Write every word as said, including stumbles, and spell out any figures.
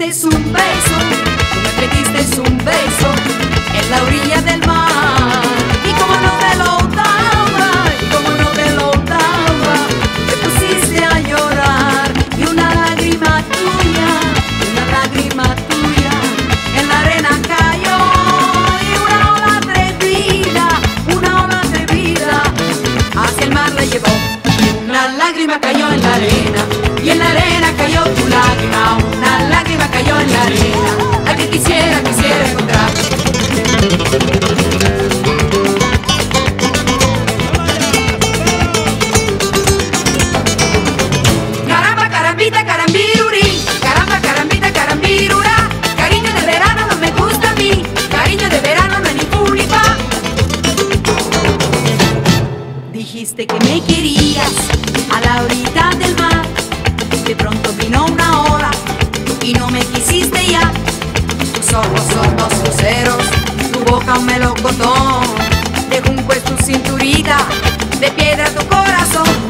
pediste un beso, tú me pediste un beso en la orilla del mar. Y como no te lo daba, y como no te lo daba, te pusiste a llorar. Y una lágrima tuya, una lágrima tuya en la arena cayó. Y una ola atrevida, una ola atrevida hacia el mar la llevó. Y una lágrima cayó en la arena, y en la arena cayó tu lágrima. Una lágrima cayó en la arena, la que quisiera, quisiera encontrar. Caramba, carambita, carambirurí, caramba, carambita, carambirurá. Cariño de verano no me gusta a mí, cariño de verano no es ni fu ni fa. Dijiste que me querías a la orilla del mar. De pronto vino una ola y no me quisiste ya. Tus ojos son dos luceros, tu boca un melocotón, de junco es tu cinturita, de piedra tu corazón.